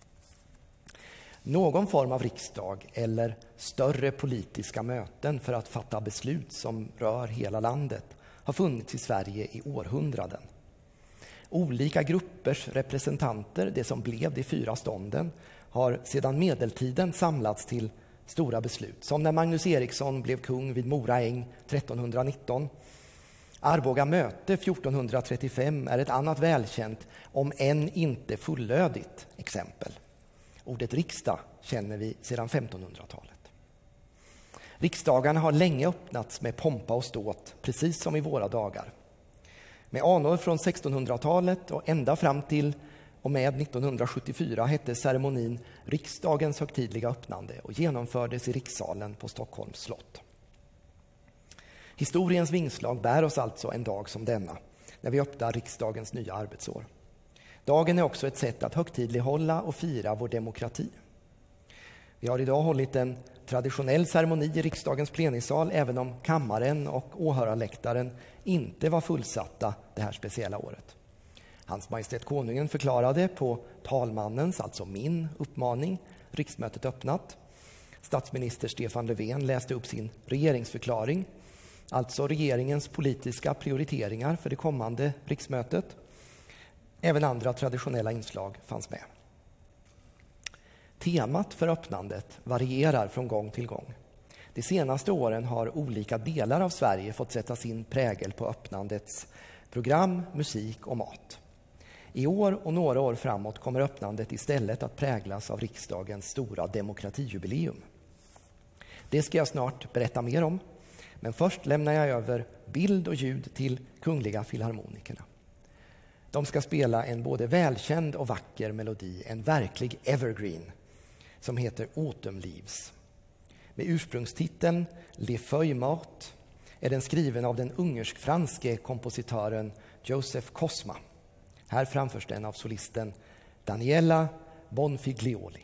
Någon form av riksdag eller större politiska möten för att fatta beslut som rör hela landet har funnits i Sverige i århundraden. Olika gruppers representanter, det som blev de fyra stånden, har sedan medeltiden samlats till stora beslut. Som när Magnus Eriksson blev kung vid Mora äng trettonhundranitton. Arboga möte fjortonhundratrettiofem är ett annat välkänt, om än inte fullödigt, exempel. Ordet riksdag känner vi sedan femtonhundratalet. Riksdagarna har länge öppnats med pompa och ståt, precis som i våra dagar. Med anor från sextonhundratalet och ända fram till och med nittonhundrasjuttiofyra hette ceremonin riksdagens högtidliga öppnande och genomfördes i rikssalen på Stockholms slott. Historiens vingslag bär oss alltså en dag som denna, när vi öppnar riksdagens nya arbetsår. Dagen är också ett sätt att högtidlighålla och fira vår demokrati. Vi har idag hållit en traditionell ceremoni i riksdagens plenisal, även om kammaren och åhörarläktaren inte var fullsatta det här speciella året. Hans Majestät Konungen förklarade på talmannens, alltså min, uppmaning riksmötet öppnat. Statsminister Stefan Löfven läste upp sin regeringsförklaring, alltså regeringens politiska prioriteringar för det kommande riksmötet. Även andra traditionella inslag fanns med. Temat för öppnandet varierar från gång till gång. De senaste åren har olika delar av Sverige fått sätta sin prägel på öppnandets program, musik och mat. I år och några år framåt kommer öppnandet istället att präglas av riksdagens stora demokratijubileum. Det ska jag snart berätta mer om, men först lämnar jag över bild och ljud till Kungliga Filharmonikerna. De ska spela en både välkänd och vacker melodi, en verklig evergreen, som heter Autumn Leaves. Med ursprungstiteln Les Feuilles Mortes är den skriven av den ungersk-franske kompositören Joseph Kosma. Här framförs den av solisten Daniela Bonfiglioli.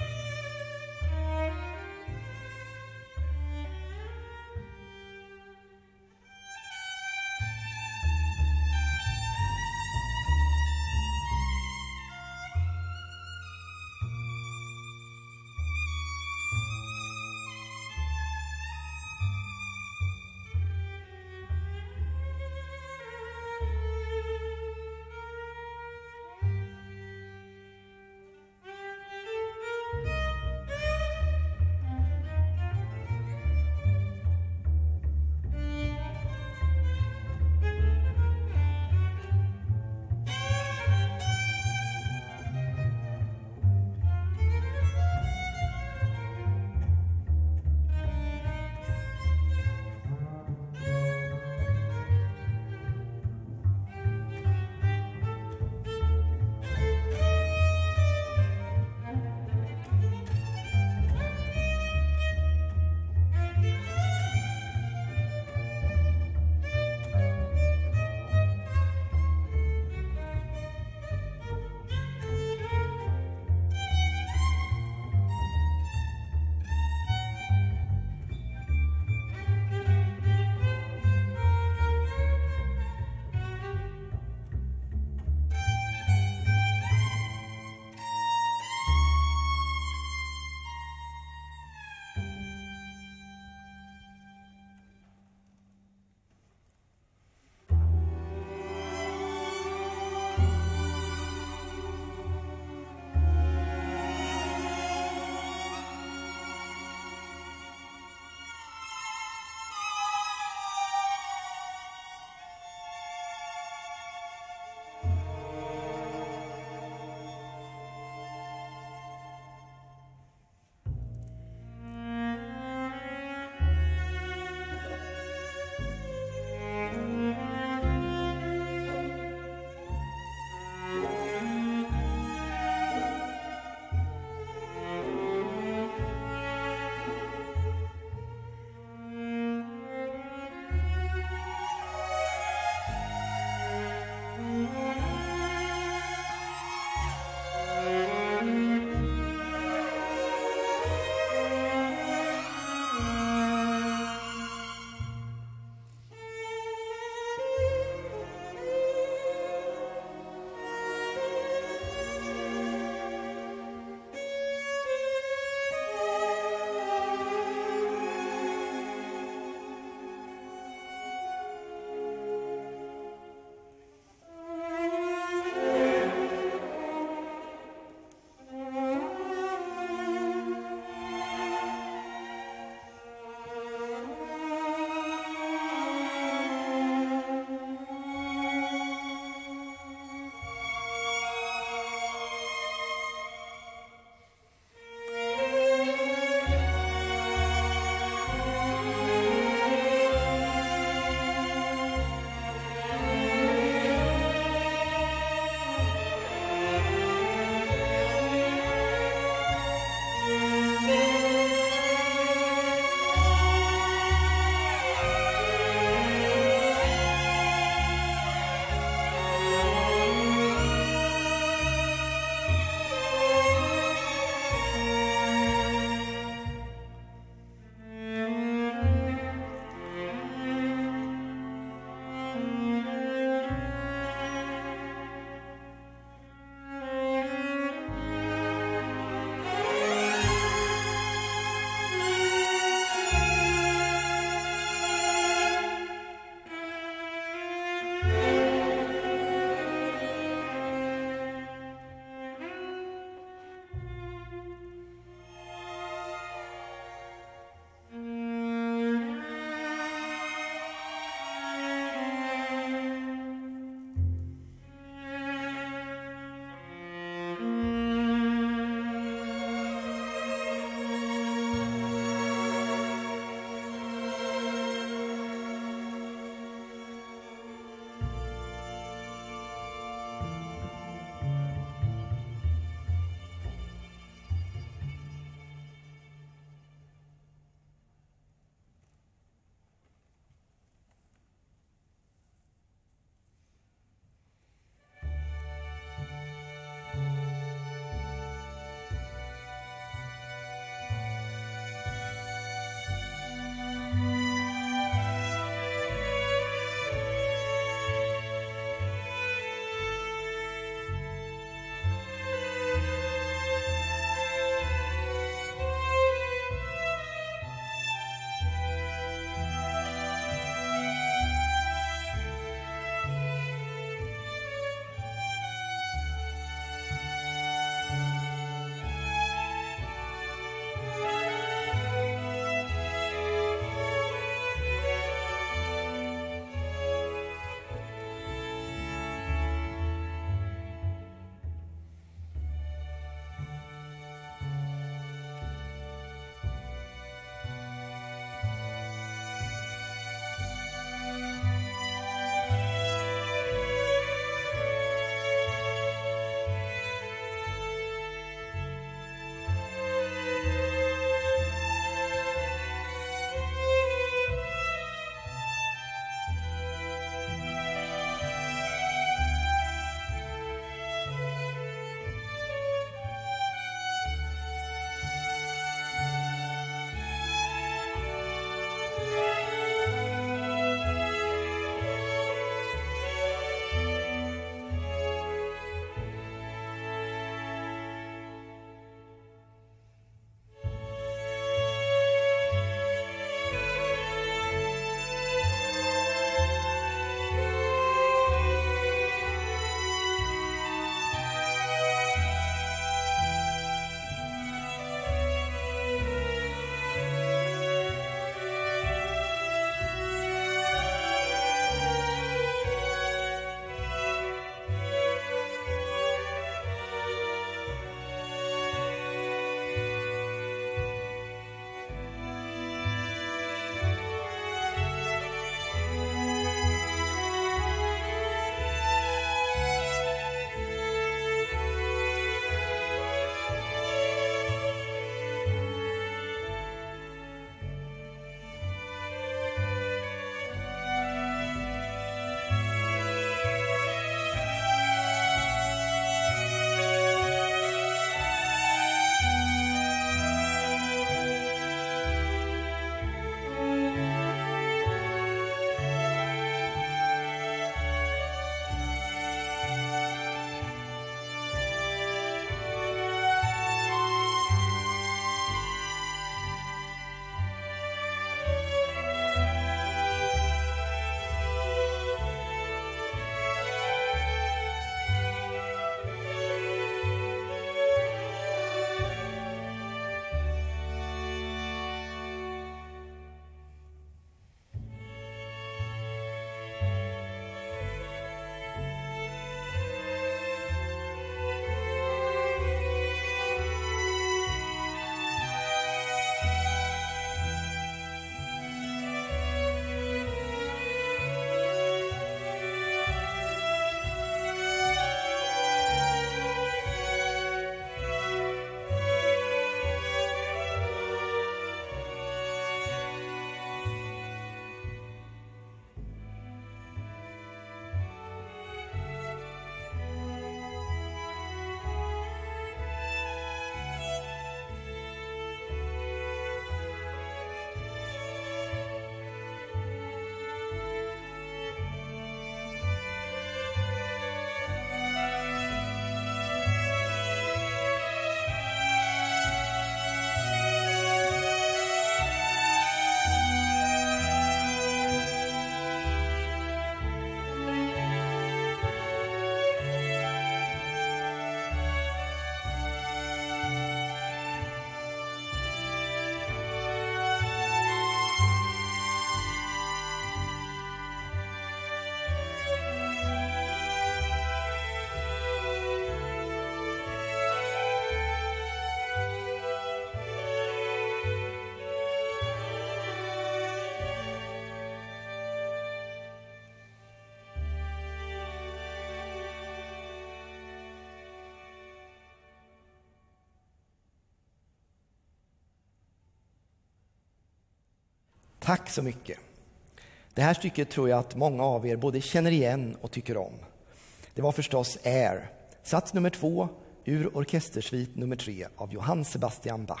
Tack så mycket. Det här stycket tror jag att många av er både känner igen och tycker om. Det var förstås Air, sats nummer två ur orkestersvit nummer tre av Johann Sebastian Bach.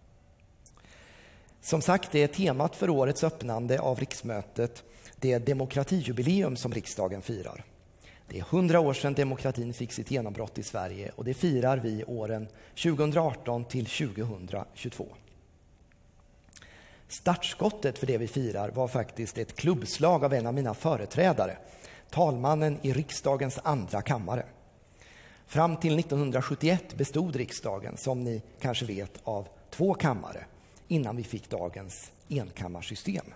Som sagt, det är temat för årets öppnande av riksmötet, det demokratijubileum som riksdagen firar. Det är hundra år sedan demokratin fick sitt genombrott i Sverige och det firar vi åren tjugohundraarton till tjugohundratjugotvå. Startskottet för det vi firar var faktiskt ett klubbslag av en av mina företrädare, talmannen i riksdagens andra kammare. Fram till nittonhundrasjuttioett bestod riksdagen, som ni kanske vet, av två kammare innan vi fick dagens enkammarsystem.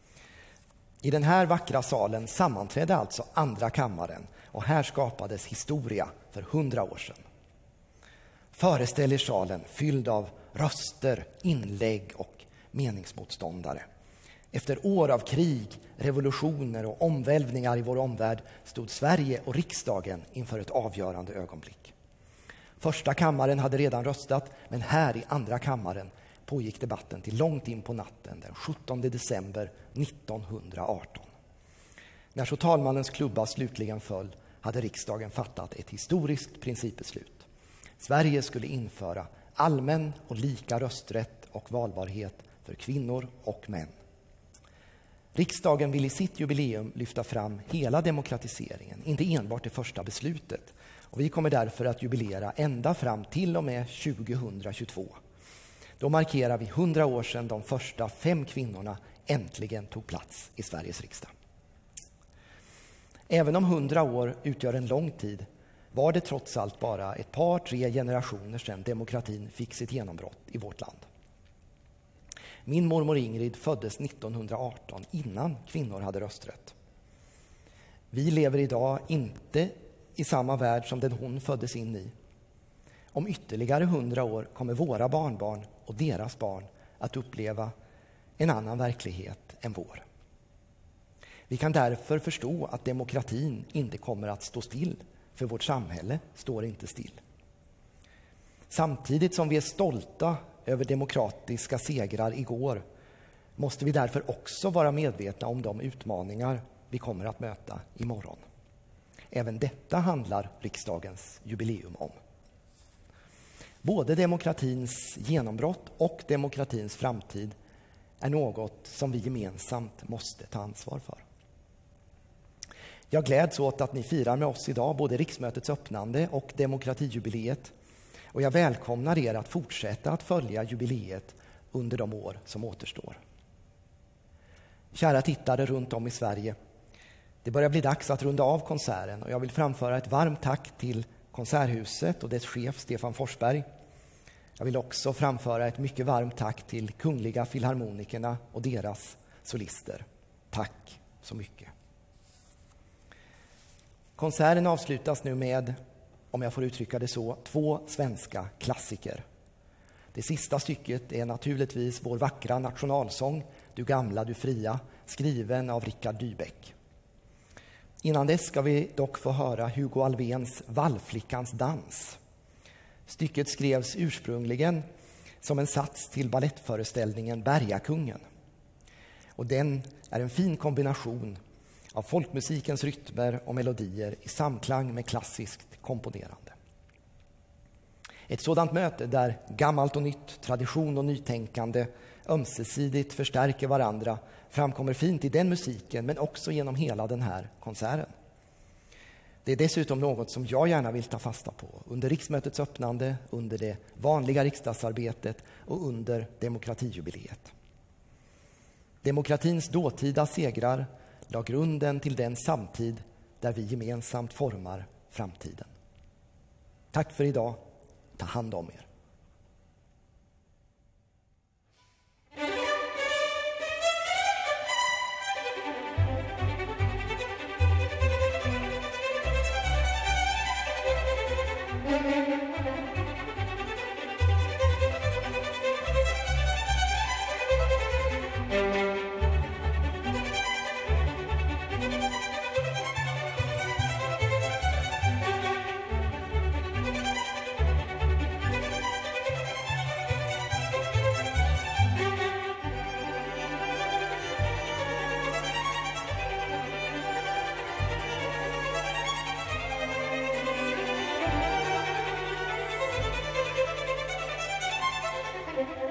I den här vackra salen sammanträdde alltså andra kammaren och här skapades historia för hundra år sedan. Föreställ er salen fylld av röster, inlägg och meningsmotståndare. Efter år av krig, revolutioner och omvälvningar i vår omvärld stod Sverige och riksdagen inför ett avgörande ögonblick. Första kammaren hade redan röstat, men här i andra kammaren pågick debatten till långt in på natten den sjuttonde december nittonhundraarton. När så talmannens klubba slutligen föll hade riksdagen fattat ett historiskt principbeslut. Sverige skulle införa allmän och lika rösträtt och valbarhet för kvinnor och män. Riksdagen vill i sitt jubileum lyfta fram hela demokratiseringen, inte enbart det första beslutet. Och vi kommer därför att jubilera ända fram till och med tjugohundratjugotvå. Då markerar vi hundra år sedan de första fem kvinnorna äntligen tog plats i Sveriges riksdag. Även om hundra år utgör en lång tid var det trots allt bara ett par, tre generationer sedan demokratin fick sitt genombrott i vårt land. Min mormor Ingrid föddes nittonhundraarton, innan kvinnor hade rösträtt. Vi lever idag inte i samma värld som den hon föddes in i. Om ytterligare hundra år kommer våra barnbarn och deras barn att uppleva en annan verklighet än vår. Vi kan därför förstå att demokratin inte kommer att stå still, för vårt samhälle står inte still. Samtidigt som vi är stolta över demokratiska segrar igår måste vi därför också vara medvetna om de utmaningar vi kommer att möta imorgon. Även detta handlar riksdagens jubileum om. Både demokratins genombrott och demokratins framtid är något som vi gemensamt måste ta ansvar för. Jag gläds åt att ni firar med oss idag både riksmötets öppnande och demokratijubileet. Och jag välkomnar er att fortsätta att följa jubileet under de år som återstår. Kära tittare runt om i Sverige, det börjar bli dags att runda av konserten och jag vill framföra ett varmt tack till Konserthuset och dess chef Stefan Forsberg. Jag vill också framföra ett mycket varmt tack till Kungliga Filharmonikerna och deras solister. Tack så mycket. Konserten avslutas nu med, om jag får uttrycka det så, två svenska klassiker. Det sista stycket är naturligtvis vår vackra nationalsång Du gamla, du fria, skriven av Richard Dybeck. Innan dess ska vi dock få höra Hugo Alfvéns Vallflickans dans. Stycket skrevs ursprungligen som en sats till ballettföreställningen Bergakungen. Och den är en fin kombination av folkmusikens rytmer och melodier i samklang med klassiskt komponerande. Ett sådant möte där gammalt och nytt, tradition och nytänkande ömsesidigt förstärker varandra framkommer fint i den musiken men också genom hela den här konserten. Det är dessutom något som jag gärna vill ta fasta på under riksmötets öppnande, under det vanliga riksdagsarbetet och under demokratijubileet. Demokratins dåtida segrar la grunden till den samtid där vi gemensamt formar framtiden. Tack för idag. Ta hand om er. Thank you.